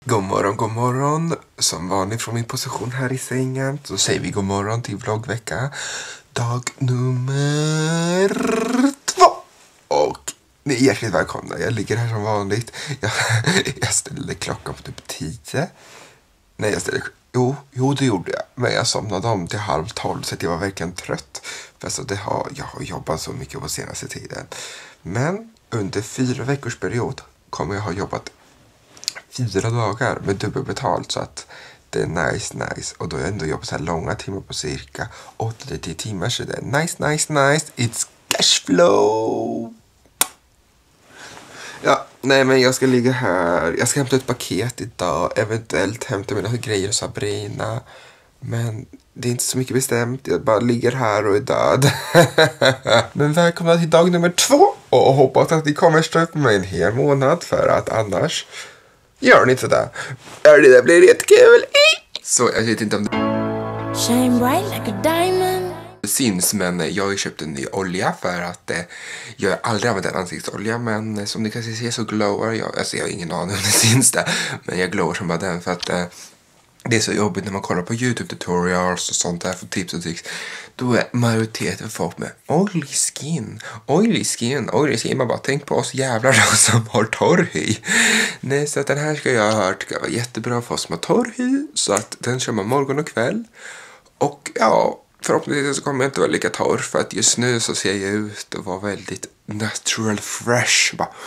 God morgon. Som vanligt från min position här i sängen så säger vi god morgon till vloggvecka. Dag nummer 2. Och ni är hjärtligt välkomna. Jag ligger här som vanligt. Jag ställde klockan på typ 10. Nej, jag ställde... Jo, det gjorde jag. Men jag somnade om till 11:30 så jag var verkligen trött. För så jag har jobbat så mycket på senaste tiden. Men under 4 veckors period kommer jag ha jobbat 4 dagar med dubbelbetalt, så att det är nice. Och då har jag ändå jobbat så här långa timmar på cirka 8-10 timmar, så det är nice. It's cashflow. Ja, nej men jag ska ligga här. Jag ska hämta ett paket idag. Eventuellt hämta mina grejer och Sabrina. Men det är inte så mycket bestämt. Jag bara ligger här och är död. Men välkomna till dag nummer 2. Och hoppas att ni kommer stå upp med mig en hel månad. För att annars gör ni inte det. Det blir jättekul. Så jag vet inte om Shine bright like a diamond. det syns, men jag har ju köpt en ny olja för att jag har aldrig använt en ansiktsolja, men som ni kan se så glowar jag. Alltså jag har ingen aning om det syns där, men jag glowar som bara den för att det är så jobbigt när man kollar på YouTube tutorials och sånt där för tips och tricks. Då är majoriteten folk med oily skin. Man bara tänk på oss jävlar som har torr hy. Nej, så att den här ska jag ha hört ska vara jättebra för oss som har torr hy. Så att den kör man morgon och kväll. Och ja, förhoppningsvis så kommer jag inte vara lika torr, för att just nu så ser jag ut att vara väldigt natural fresh. Bara,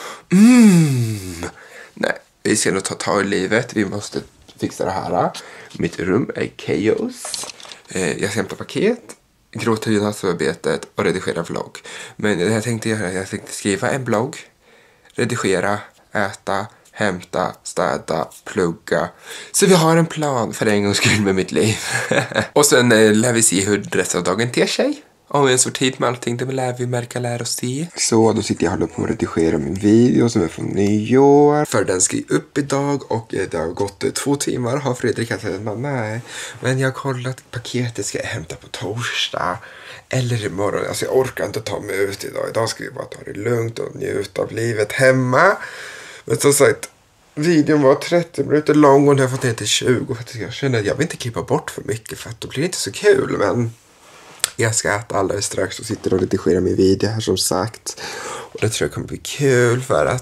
Nej, vi ska nog ta tag i livet. Vi måste fixa det här. Mitt rum är chaos. Jag ska hämta paket, gråta i nattarbetet och redigera vlogg. Men det jag tänkte göra, jag tänkte skriva en blogg, redigera, äta, hämta, städa, plugga. Så vi har en plan för en gångs skull med mitt liv. Och sen lär vi se hur resten av dagen ter sig. Om vi ens får tid med allting, det lär vi lära oss se. Så då sitter jag och håller på att redigera min video som är från nyår. För den ska upp idag och det har gått 2 timmar. Har Fredrik sagt att nej. Men jag har kollat, paketet ska jag hämta på torsdag. Eller imorgon. Alltså jag orkar inte ta mig ut idag. Idag ska vi bara ta det lugnt och njuta av livet hemma. Men som sagt, videon var 30 minuter lång och nu har jag fått ner till 20. För att jag känner att jag vill inte klippa bort för mycket, för att då blir det inte så kul. Men jag ska äta alldeles strax och sitter och redigerar min video här som sagt. Och det tror jag kommer bli kul, för att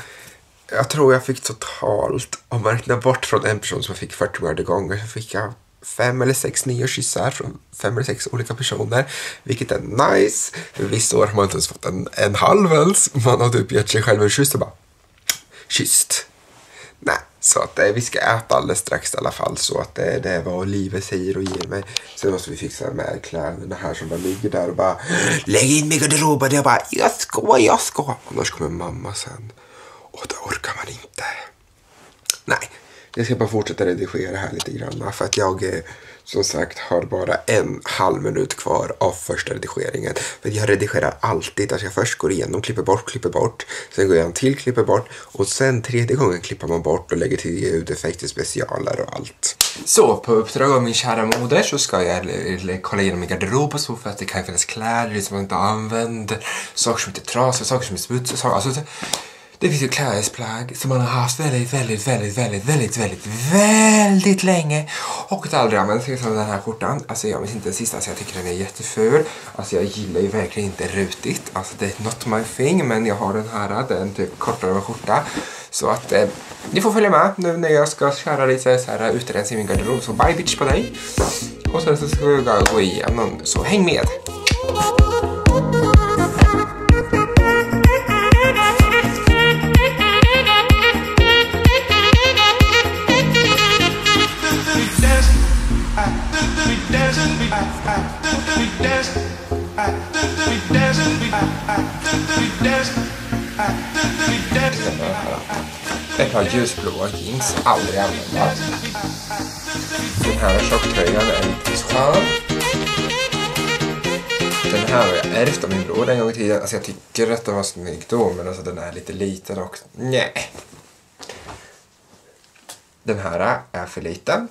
jag tror jag fick totalt, om man räknar bort från en person som fick 40 miljarder gånger, så fick jag 5 eller 6 nya kyssar från 5 eller 6 olika personer. Vilket är nice. För vissa år har man inte ens fått en halv ens. Man har typ gett sig själv en kyss och bara kysst. Nej, så att vi ska äta alldeles strax i alla fall. Så att det är vad livet säger och ger mig. Sen måste vi fixa med kläderna här som bara ligger där och bara lägg in mig i garderoben. Jag bara, jag ska. Annars kommer mamma sen. Och det orkar man inte. Nej, jag ska bara fortsätta redigera här lite grann. För att jag som sagt har bara 1,5 minut kvar av första redigeringen. För jag redigerar alltid. Alltså jag först går igenom, klipper bort. Sen går jag till, klipper bort. Och sen 3:e gången klipper man bort och lägger till ljudeffekter, specialer och allt. Så på uppdrag av min kära moder så ska jag kolla igenom min garderob och så, för att det kan finnas kläder som man inte använder. Saker som inte är trasiga, saker som är smutsiga. Alltså det finns ju klädesplagg som man har haft väldigt länge och det aldrig använt. Till exempel den här skjortan. Alltså jag minns inte den sista, så jag tycker den är jätteful. Alltså jag gillar ju verkligen inte rutigt. Alltså det är not my thing, men jag har den här, den typ kortare skjorta. Så att ni får följa med nu när jag ska köra lite så här utrens i min garderob. Så bye bitch på dig. Och sen så ska vi gå igenom, så häng med. Ett par ljusblåa jeans, aldrig använda. Den här tjocktröjan är riktigt skön. Den här har jag ärvt av min bror en gång i tiden. Alltså jag tycker att den var snygg då, men alltså den är lite liten och nej. Den här är för liten.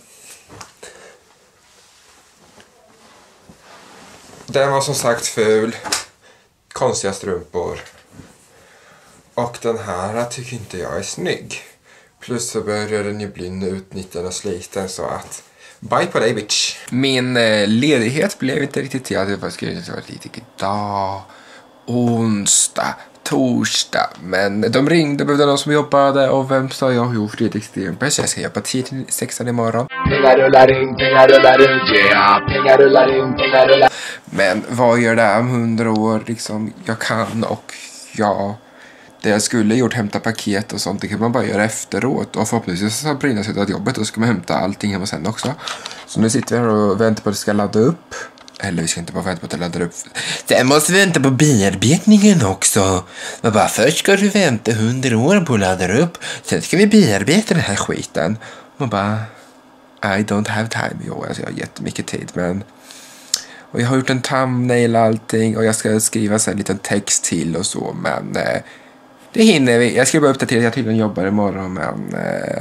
Den var som sagt ful. Konstiga strumpor. Och den här tycker inte jag är snygg. Plus så börjar den ju bli utnyttjad och sliten så att bye på dig bitch. Min ledighet blev inte riktigt till. Jag skulle inte vara lite idag. Onsdag, torsdag. Men de ringde, behövde någon som jobbade. Och vem sa jag? Jo, Fredrik Stenberg. Så jag ska jobba 10-16 imorgon. Pengar rullar in, yeah. Pengar rullar in. Men vad gör det om 100 år? Liksom, jag kan och jag... Det jag skulle gjort, hämta paket och sånt, det kan man bara göra efteråt. Och förhoppningsvis så brinner sig av jobbet och så ska man hämta allting hemma sen också. Så nu sitter vi här och väntar på att det ska ladda upp. Eller vi ska inte bara vänta på att det laddar upp. Sen måste vi vänta på bearbetningen också. Men bara först ska du vänta 100 år på att ladda upp. Sen ska vi bearbeta den här skiten. Man bara, I don't have time. Jo, alltså jag har jättemycket tid, men... Och jag har gjort en thumbnail och allting. Och jag ska skriva så en liten text till och så, men... Det hinner vi. Jag ska bara uppdatera att jag tydligen jobbar imorgon, men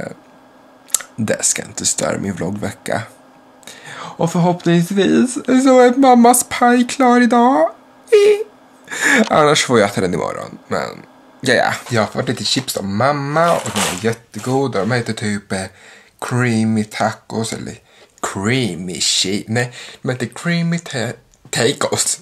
det ska inte störa min vloggvecka. Och förhoppningsvis så är mammas paj klar idag. Annars får jag äta den imorgon. Men ja, jag har fått lite chips av mamma och de är jättegoda. De heter typ creamy tacos eller creamy cheese. Nej, de heter creamy tacos.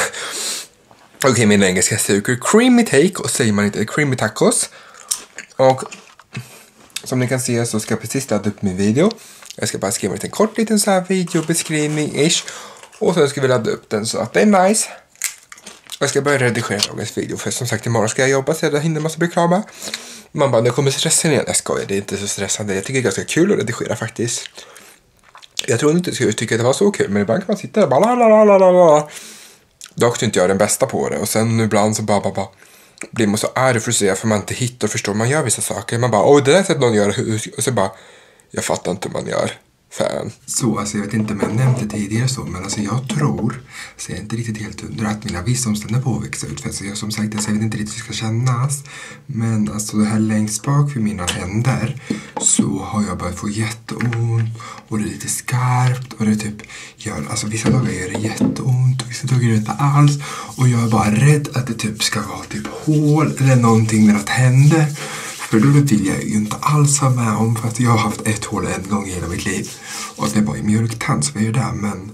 Okej, min engelska suger. Creamy tacos säger man inte. Creamy tacos. Och som ni kan se så ska jag precis ladda upp min video. Jag ska bara skriva en kort liten så här videobeskrivning-ish. Och sen ska vi ladda upp den så att det är nice. Jag ska börja redigera dagens video. För som sagt, imorgon ska jag jobba så jag hinner massa bli klar med. Man bara, det kommer stressen igen. Jag skojar, det är inte så stressande. Jag tycker det är ganska kul att redigera faktiskt. Jag tror inte att jag tycker att det var så kul. Men ibland kan man sitta där och bara lalalala. Dock inte jag är den bästa på det. Och sen ibland så bara blir man så arg för att se för man inte hittar och förstår. Man gör vissa saker. Man bara, det där sättet någon gör. Och så bara, jag fattar inte hur man gör. Fan. Så alltså jag vet inte om jag nämnde tidigare så. Men alltså jag tror, så jag är inte riktigt helt under att mina visdomständer påväxer ut. För alltså jag som sagt, jag vet inte riktigt hur det ska kännas. Men alltså det här längst bak vid mina händer så har jag börjat få jätteont. Och det är lite skarpt. Och det typ gör, alltså vissa dagar gör det jätteont. Och vissa dagar gör det inte alls. Och jag är bara rädd att det typ ska vara typ hål eller någonting med att händer. För då vill jag ju inte alls ha med om, för att jag har haft ett hål en gång i hela mitt liv. Och det var i mjölktand som jag gör där, men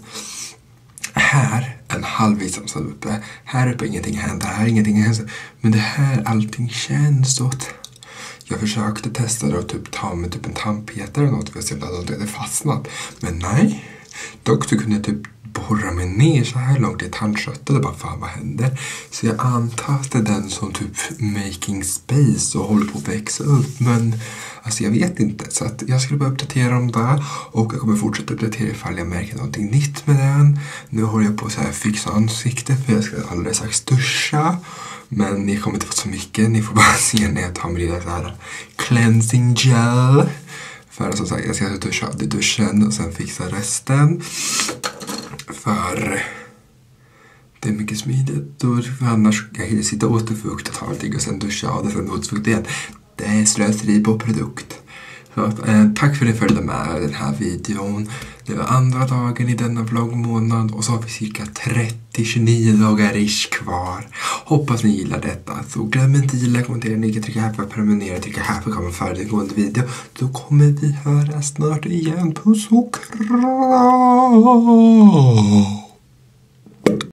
här en halvvis som uppe. Här uppe ingenting händer, här ingenting händer. Men det här, allting känns åt. Jag försökte testa det och typ ta med typ en tandpetare eller något för att se om det hade fastnat. Men nej. Dock så kunde jag typ borra mig ner så här långt i tandköttet och bara fan vad händer. Så jag antar att det är den som typ making space och håller på att växa upp. Men alltså jag vet inte. Så att jag skulle bara uppdatera om det. Och jag kommer fortsätta uppdatera ifall jag märker någonting nytt med den. Nu håller jag på att så här fixa ansiktet för jag ska alldeles strax duscha. Men ni kommer inte få så mycket. Ni får bara se när jag tar med det så här cleansing gel. För som sagt, jag ska duscha i duschen och sen fixa resten. För det är mycket smidigt. För annars kan jag sitta och återfukta och allting och sen duscha av det för en återfuktlighet. Det är slöseri på produkt. Så att, tack för att ni följde med den här videon. Det var andra dagen i denna vloggmånad och så har vi cirka 30-29 dagar ish kvar. Hoppas ni gillar detta. Så glöm inte att gilla, kommentera, ni kan trycka här för att prenumerera, trycka här för att komma föregående video. Då kommer vi höra snart igen. Puss och kram!